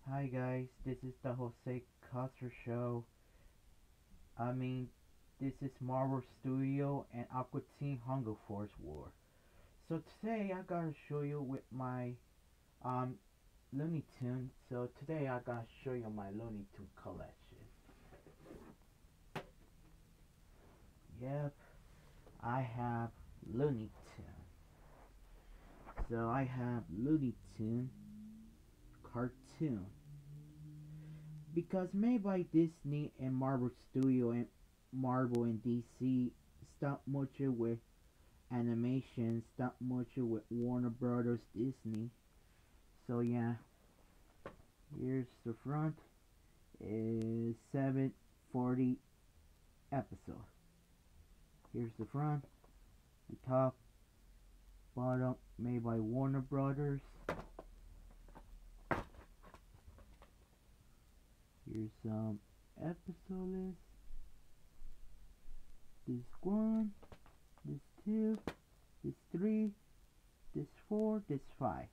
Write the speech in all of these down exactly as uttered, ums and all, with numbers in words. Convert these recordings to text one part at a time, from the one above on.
Hi guys, this is the Jose Custer Show. I mean, this is Marvel Studio and Aqua Teen Hunger Force War. So today I gotta show you with my um Looney Tune. So today I gotta show you my Looney Tune collection. Yep, I have Looney Tune. So I have Looney Tune cartoon because made by Disney and Marvel Studio and Marvel and D C stop motion with animation, stop motion with Warner Brothers Disney. So yeah, here's the front is seven forty episode. Here's the front, the top, bottom made by Warner Brothers. Here's some episode list. This one, this two, this three, this four, this five.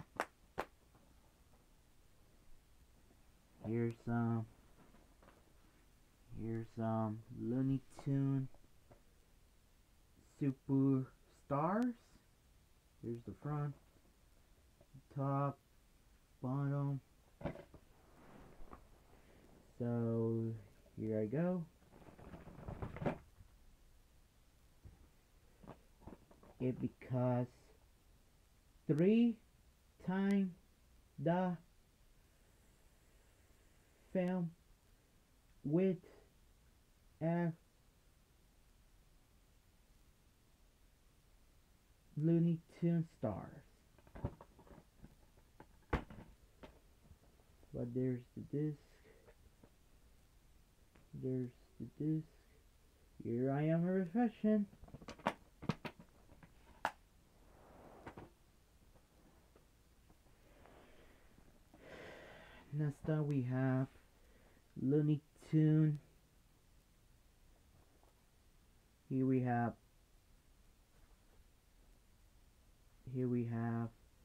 Here's some. Here's some Looney Tune Super Stars. Here's the front, top, bottom. So here I go. It because three times the film with a Looney Tune stars. But there's the disc. There's the disc. Here I am refreshing. Next up we have Looney Tune. Here we have here we have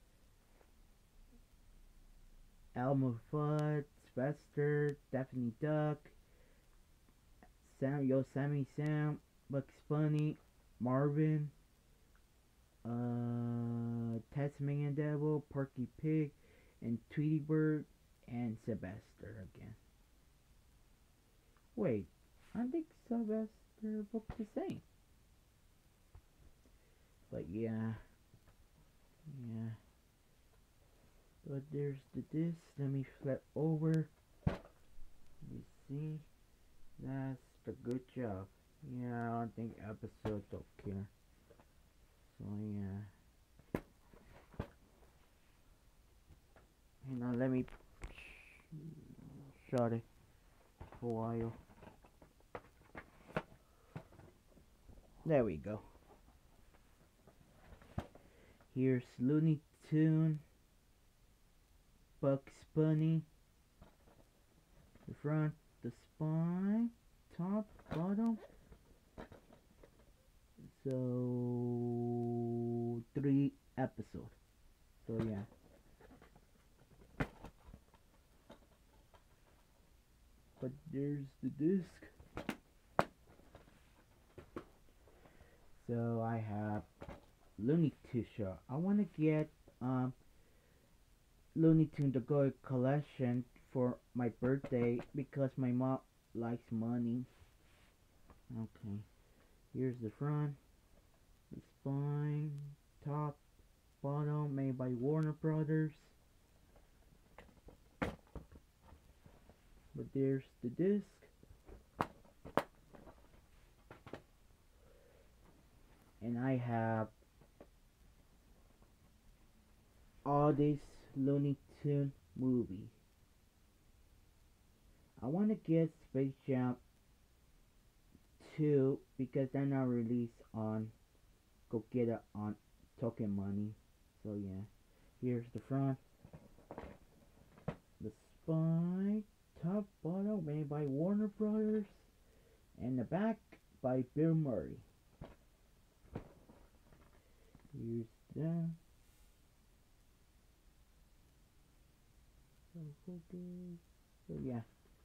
Elmer Fudd, Sylvester, Daffy Duck, Sam Yosemite Sam, Bugs Bunny, Marvin, uh, Tasmanian Devil, Porky Pig, and Tweety Bird, and Sylvester again. Wait, I think Sylvester looked the same. But yeah, yeah. But there's the disc. Let me flip over. You see, that's the good job. Yeah, I don't think episodes don't care. So yeah. And now let me shut it for a while. There we go. Here's Looney Tune, Bugs Bunny, the front, the spine, top, bottom. So three episodes. So yeah. But there's the disc. So I have Looney Tunes show. I want to get um Looney Tune the Go collection for my birthday because my mom likes money. Okay. Here's the front, the spine, top, bottom made by Warner Brothers. But there's the disc. And I have all this Looney Tune movie. I want to get Space Jam two because they're not released on Go Get It on Token Money. So yeah, here's the front, the spine, top, bottom made by Warner Brothers, and the back by Bill Murray. Here's that. Okay. So yeah.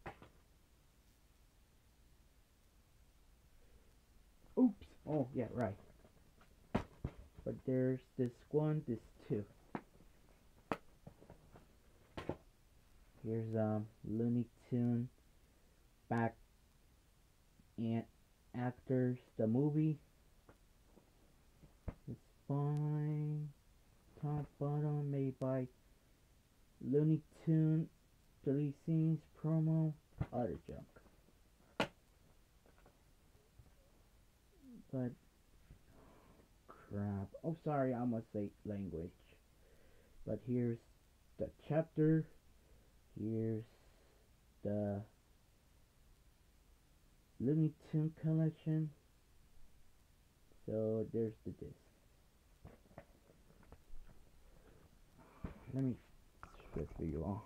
Oops. Oh yeah, right. But there's this one, this two. Here's um Looney Tune back and actors. The movie is fine. Top bottom made by Looney Tune. Three scenes promo. Other junk. But crap. Oh sorry, I must say language. But here's the chapter. Here's the Looney Tune collection. So there's the disc. Let me strip for you all.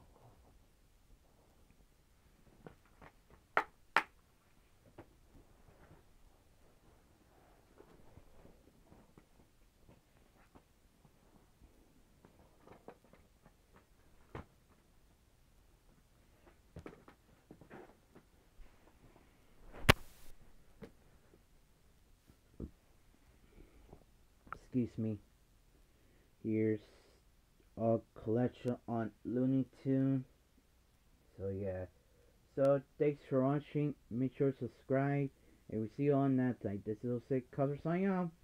Excuse me. Here's a collection on Looney Tune. So yeah. So thanks for watching. Make sure to subscribe. And we see you on that side. This is Sick Cover signing off.